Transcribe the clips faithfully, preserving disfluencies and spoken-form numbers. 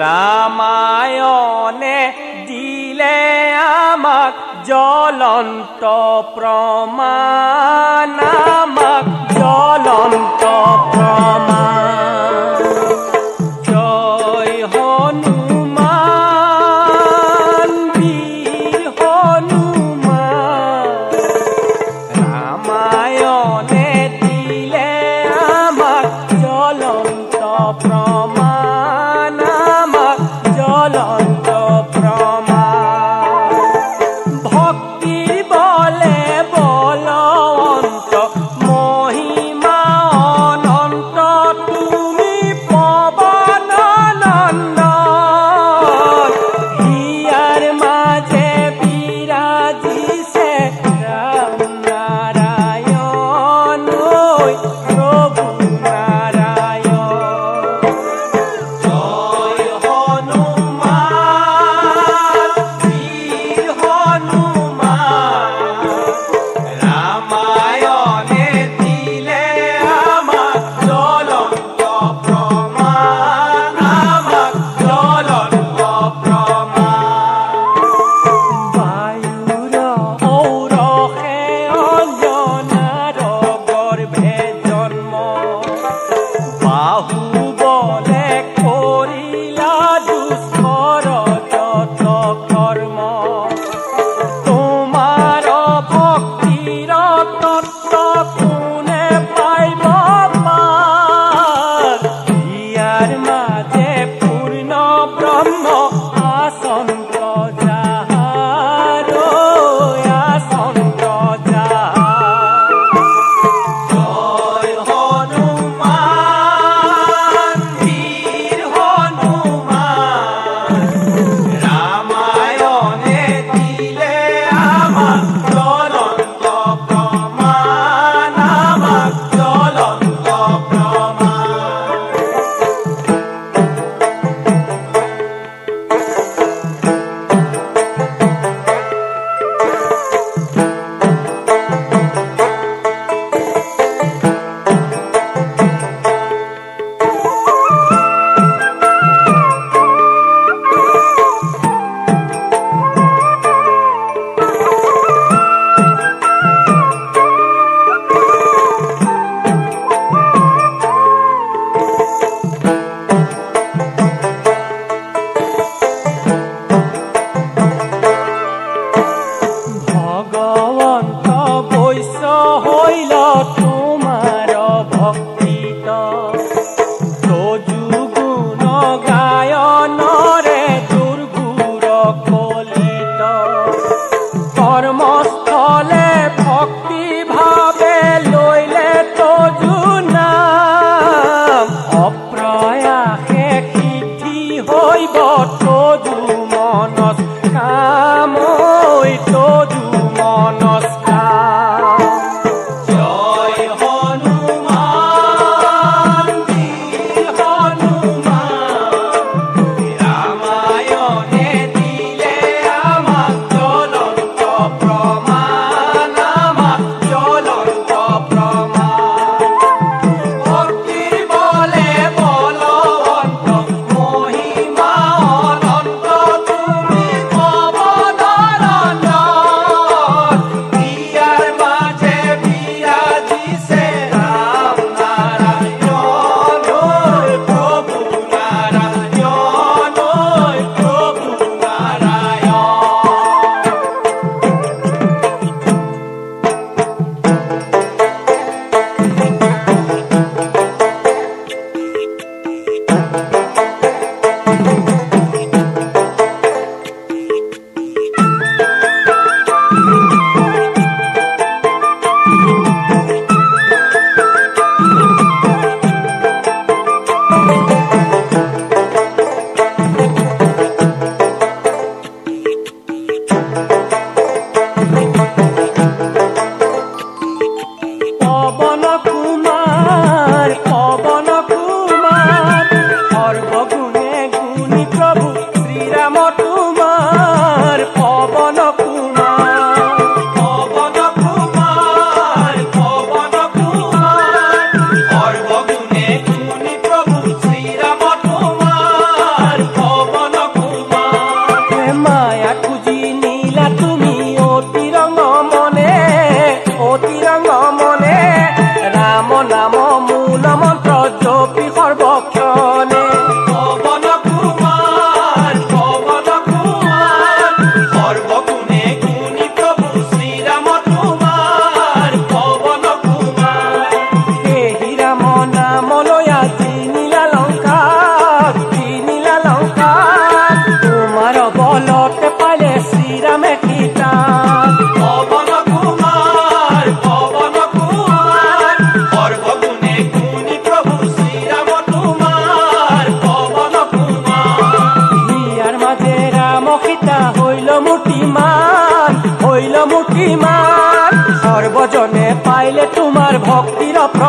রামায়ণে দিলে আমাক জ্বলন্ত প্রমাণ, আমাক জ্বলন্ত প্রমাণ। জয় হনুমান, বীর হনুমান, রামায়ণে দিলে আমাক জ্বলন্ত প্রমাণ, আমাক জ্বলন্ত প্রমাণ। ভক্তির বলে বলবন্ত, মহিমা অনন্ত, তুমি পবন নন্দন। হিয়ার মাঝে বিরাজিছে রাম নারায়ণ, ওই প্রভু নারায়ণ। জয় হনুমান, বীর হনুমান, রামায়ণে দিলে আমাক জ্বলন্ত প্রমাণ, আমাক জ্বলন্ত প্রমাণ। বায়ুর ঔরসে অঞ্জনার গর্ভে জন্ম, বাহুবলে করিলা দুষ্কর যত কর্ম। তোমার ভক্তির তত্ত্ব কোনে পাইব পার, হিয়ার মাঝে পূর্ণ ব্রহ্ম আসন্ত যাহার, আসন্ত যাহার। জয় হনুমান, বীর হনুমান, রামায়ণে দিলে আমাক জ্বলন্ত প্রমাণ, আমাক জ্বলন্ত প্রমাণ। ভগবন্ত বৈশ্য হইল তোমার ভক্তিত, রজুগুণ গায়নরে দুর্গুণ কলিত। কর্মস্থলে ভক্তি ভাবে লইলে তজু নাম, অপ্রয়াসে সিদ্ধি হইব তজু মনস কাম, ওই তজু মনস কাম। জয় হনুমান, বীর হনুমান, রামায়ণে দিলে আমাক জ্বলন্ত প্রমাণ, আমাক জ্বলন্ত প্রমাণ। ভক্তির বলে বলবন্ত, মহিমা অনন্ত, তুমি পবন নন্দন। হিয়ার মাঝে বিরাজিছে রাম নারায়ণ, ওই প্রভু নারায়ণ, ওই প্রভু পবন কুমার, পবন কুমার, স্বর্গ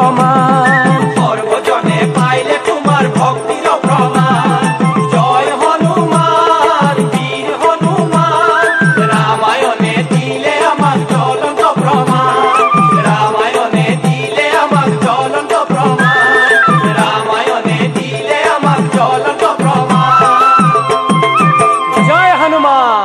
প্রমাণ সর্বজনে পাইলে তোমার ভক্তির প্রমাণ জয় হনুমান বীর হনুমান রামায়ণে দিলে আমার জ্বলন্ত প্রমাণ রামায়ণে দিলে আমার জ্বলন্ত প্রমাণ রামায়ণে দিলে আমার জ্বলন্ত প্রমাণ জয় হনুমান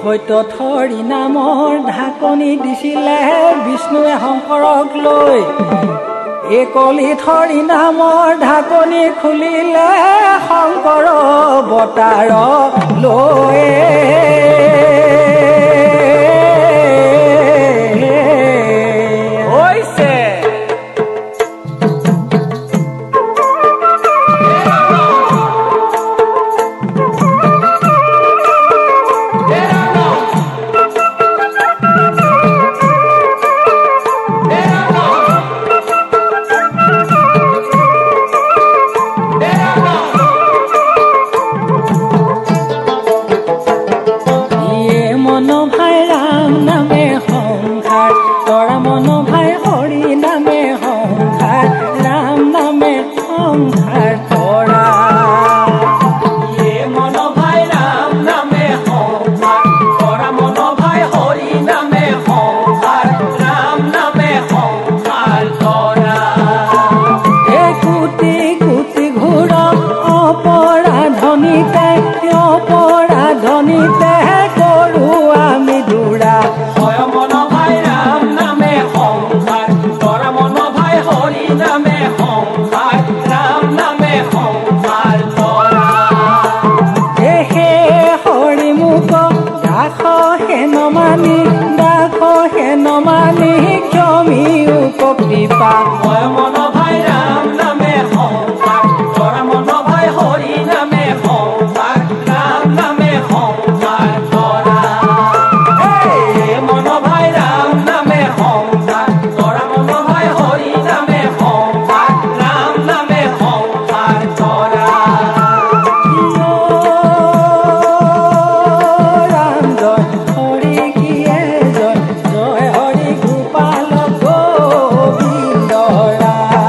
সত্যত হৰি নামৰ ঢাকনি দিছিলে বিষ্ণুৱে শংকৰক লৈ এই কলিত হৰি নামৰ ঢাকনি খুলিলে শংকৰ অৱতাৰ লৈ Jai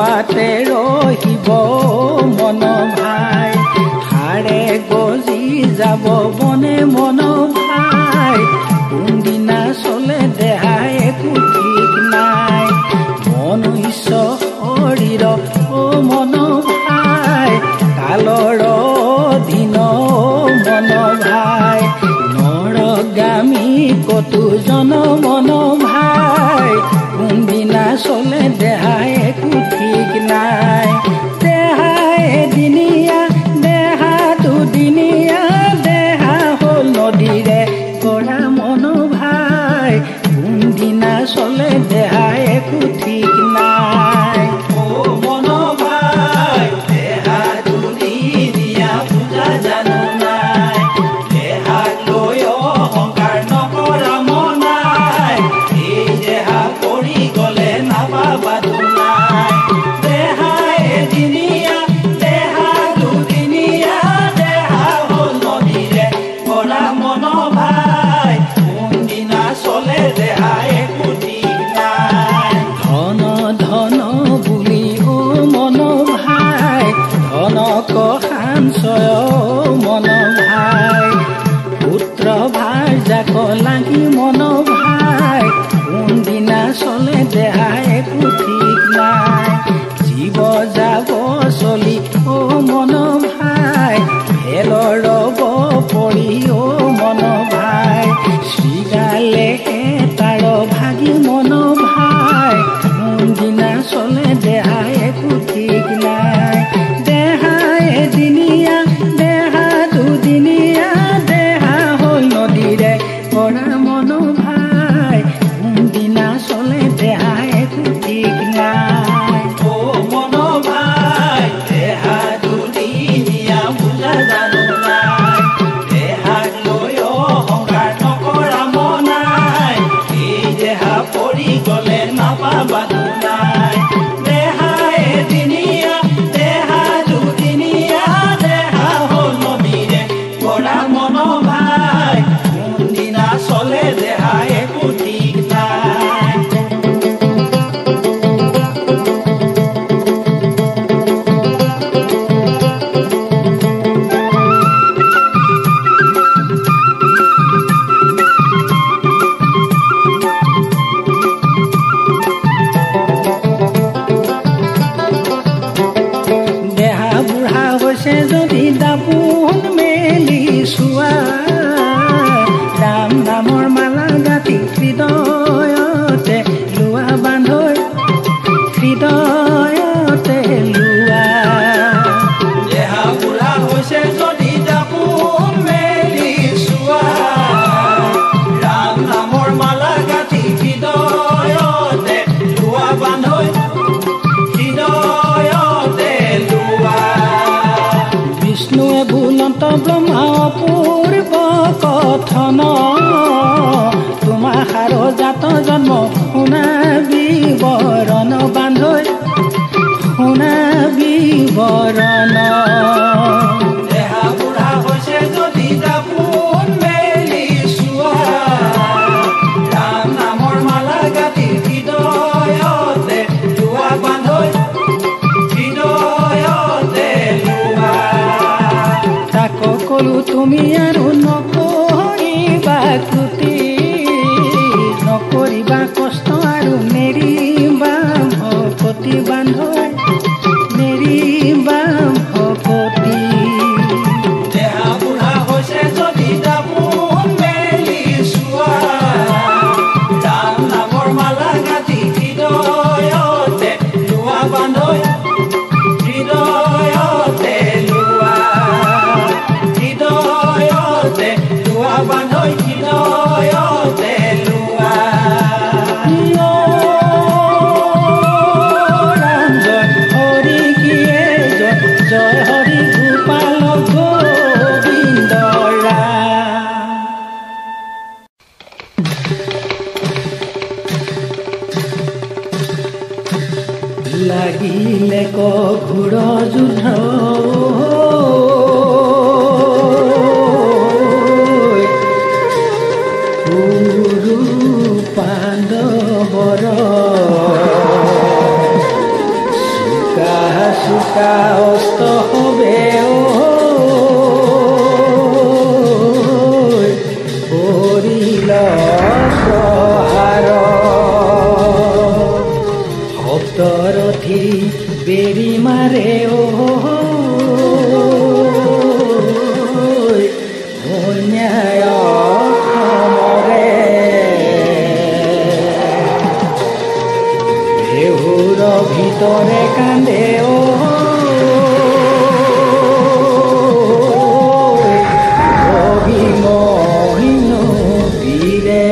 পাতে ৰহিব মন ভাই হাড়ে গজি যাব বনে মন ভাই কোনদিনা চলে দেহাই একো ঠিক নাই মনুষ্য শৰীৰ অ মন ভাই কালৰ দিন মন ভাই নৰগামী কতো জন মন ভাই কোনদিনা চলে দেহাই একো ঠিক নাই দেহাই এদিনীয়া দেহা দুদিনীয়া দেহা হ'ল নদীৰে কৰা মন ভাই কোনদিনা চলে দেহাই একো ঠিক নাই ও মন ভাই দেহা দুদিনীয়া পূজা জানো নাই দেহাক লৈ অহংকাৰ নকৰা মনাই এই দেহা পৰি গলে নাপাবা দুনাই দেহা এদিনীয়া দেহা দুদিনীয়া দেহা হ'ল নদীৰে কৰা মন ভাই কোনদিনা চলে দেহা একো ঠিক নাই ধন ধন বুলি ও মন ভাই ধনক সাঞ্চয় মন ভাই পুত্ৰ ভাৰ্যাক লাগি মন ভাই কোনদিনা চলে দেহাই একো ঠিক নাই জীৱ যাব চলি ও মন ভাই ভেলৰ ৰব পৰি ও মন ভাই শ্ৰীগালে তাৰ ভাগি মন ভাই কোনদিনা চলে দেহাই একো ঠিক নাই দেহা এদিনীয়া দেহা দুদিনীয়া দেহা হ'ল নদীৰে কৰা মন ভাই কোনদিনা চলে দেহাই একো ঠিক নাই ও মন ভাই দেহা দুদিনীয়া পূজা জানো নাই দেহাক লৈ অহংকাৰ নকৰা মনাই এই দেহা পৰি গলে নাপাবা দুনাই দেহা এদিনীয়া দেহা দুদিনীয়া দেহা হ'ল নদীৰে কৰা মন ভাই কোনদিনা চলে দেহা একো ঠিক নাই দেহা বুঢ়া হৈছে যদি দাপোন মেলি চোৱা ৰাম নামৰ মালা গাঁঠি হৃদয়তে লোৱা বান্ধৈ হৃদয়তে লোৱা দেহা বুঢ়া হৈছে যদি দাপোন মেলি চোৱা ৰাম নামৰ মালা গাঁঠি হৃদয়তে লোৱা বান্ধৈ হৃদয়তে লোৱা বিষ্ণুৱে বুলন্ত ব্ৰহ্মা অপূৰ্ব কথন তোমাৰ সাৰ জাত জন্ম শুনা বিৱৰণ বান্ধৈ শুনা বিৱৰণ দেহা বুঢ়া হৈছে যদি দাপোন মেলি চোৱা ৰাম নামৰ মালা গাঁঠি হৃদয়তে লোৱা বান্ধৈ হৃদয়তে লোৱা তাক কলো তুমি আৰু নকৰিবা ক্ৰুটি নকৰিবা কষ্ট আৰু নেৰিবা ভকতি বান্ধৈ নেৰিবা ভকতি দেহা বুঢ়া হৈছে যদি দাপোন মেলি চোৱা ৰাম নামৰ মালা গাঁঠি হৃদয়তে লোৱা বান্ধৈ হৃদয়তে লোৱা হৃদয়তে লোৱা বান্ধৈ হৃদয়তে লোৱা ৰাম জয় হৰি কিয়ে জয় জয় হৰি গোপাল গোবিন্দ ৰাম লাগিলে ক ঘোৰ যুদ্ধ পাণ্ডৱৰ চুকা অস্ত হবে কৰিল প্ৰহাৰ শব্দৰথি বেৰি মাৰে অন্যায় সমৰে ভেহুৰ ভিতৰে কান্দে অভিমহিনু বীৰে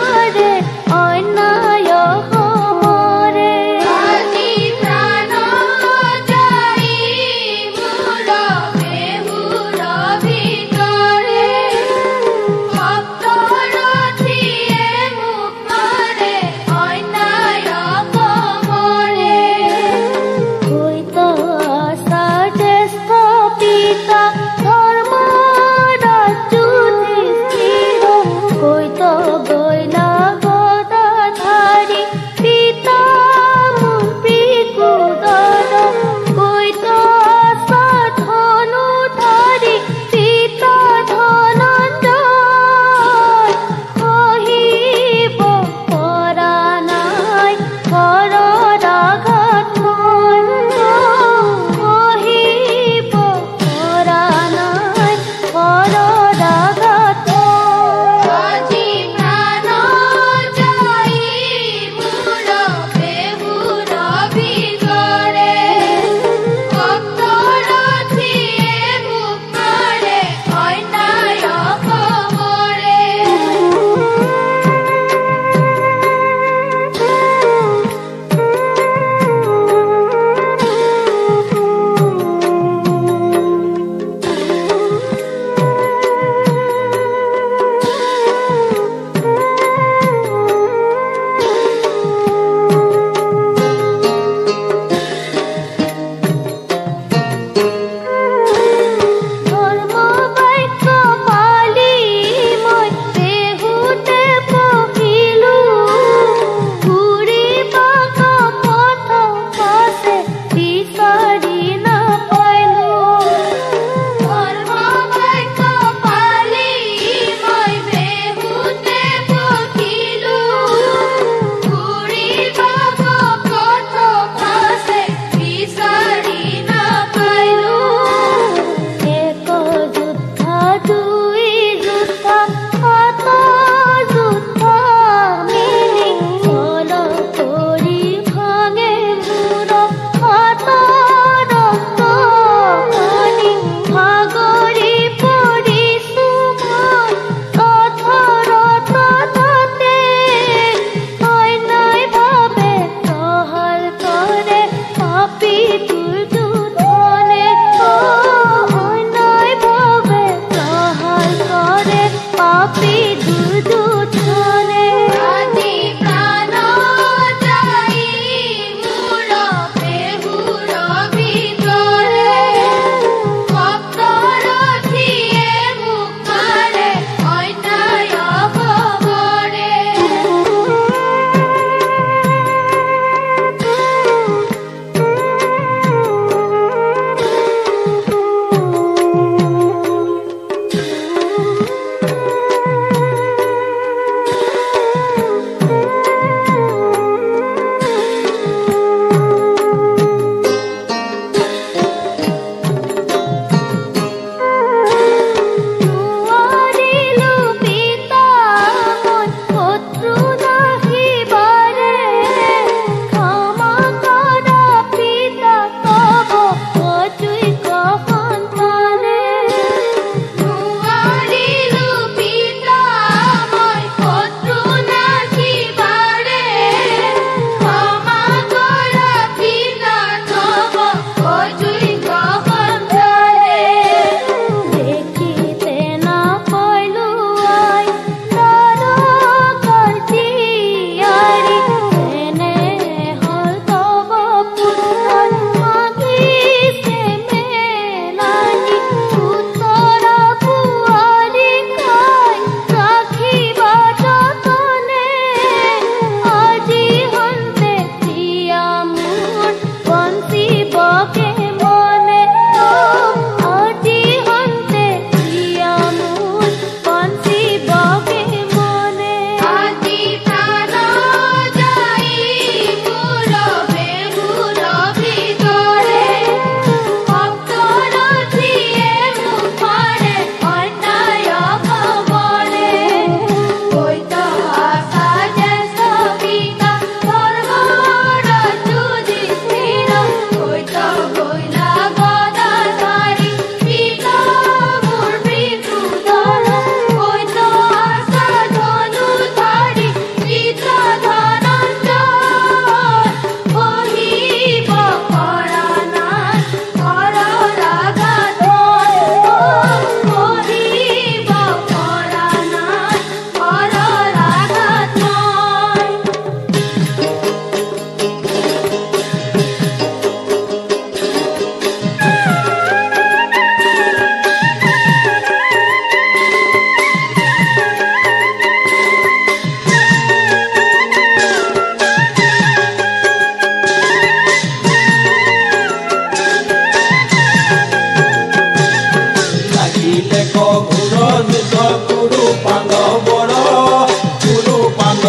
অন্যায় সমৰে আজি প্ৰাণ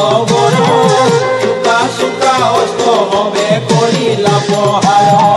বৰ চুকা চুকা অস্ত হবে কৰিলা পহাৰ